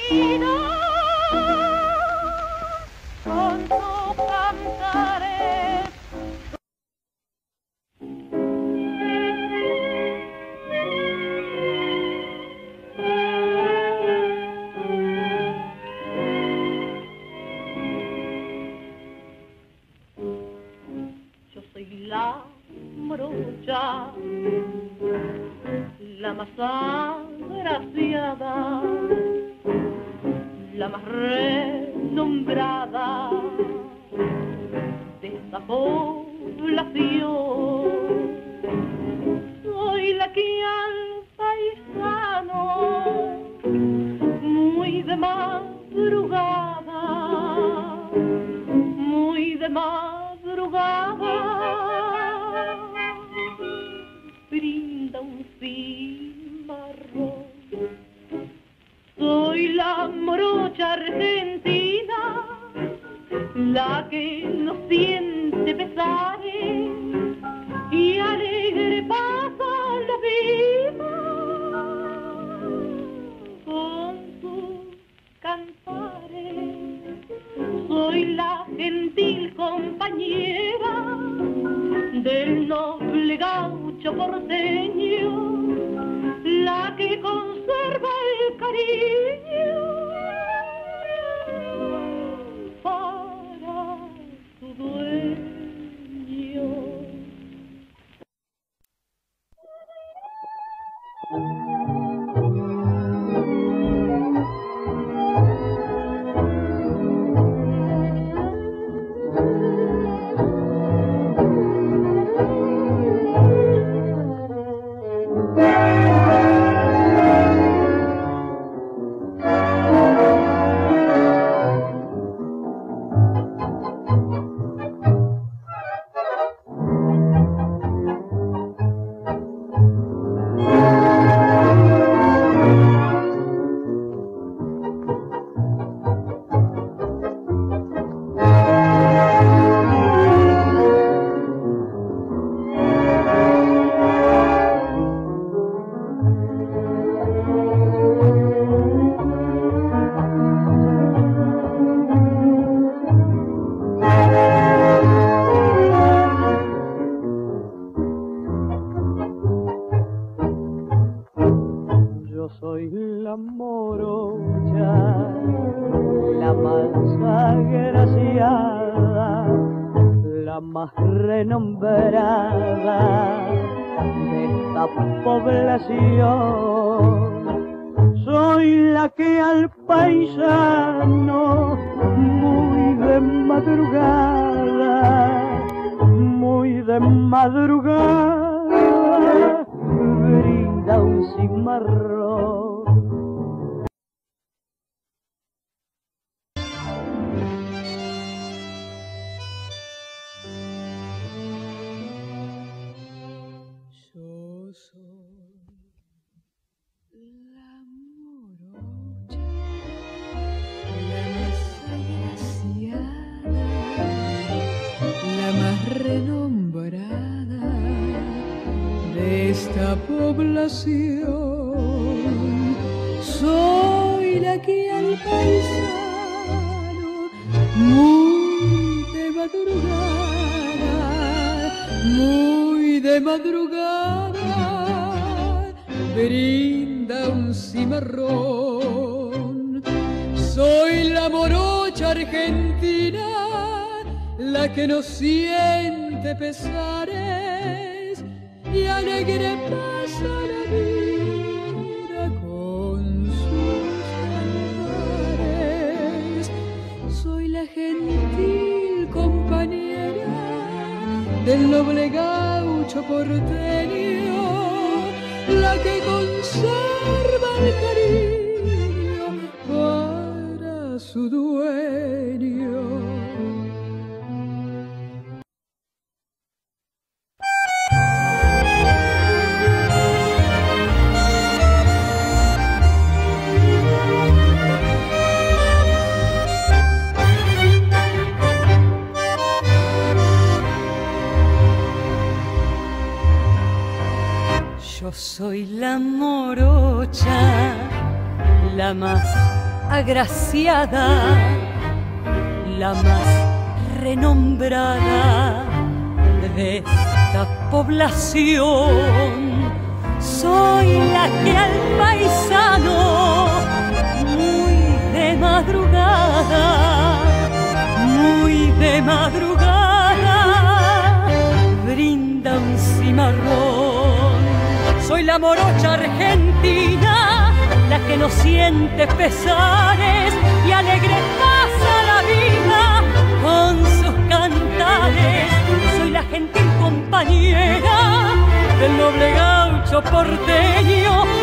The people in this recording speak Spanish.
vida con sus cantares. Yo soy la morocha, la más agraciada, la más renombrada de esta población. Soy la que al paisano, muy de madrugada, muy de madrugada, brinda un cimarrón. Soy la morocha argentina, la que no siente pesares y alegre pasa la vida con sus cantares. Soy la gentil compañera del noble gaucho porteño, la que conserva el cariño para su dueño. Soy la que al paisano, muy de madrugada, brinda un cimarrón. Soy la morocha argentina, la que no siente pesares y alegre pasa la vida con sus cantares. Soy la gentil compañera del noble gaucho porteño, la que conserva el cariño para su dueño. Yo soy la morocha, la más agraciada, la más renombrada de esta población. Soy la que al paisano, muy de madrugada, brinda un cimarrón. Soy la morocha argentina, la que no siente pesares y alegre pasa la vida con sus cantares. Soy la gentil compañera del noble gaucho porteño,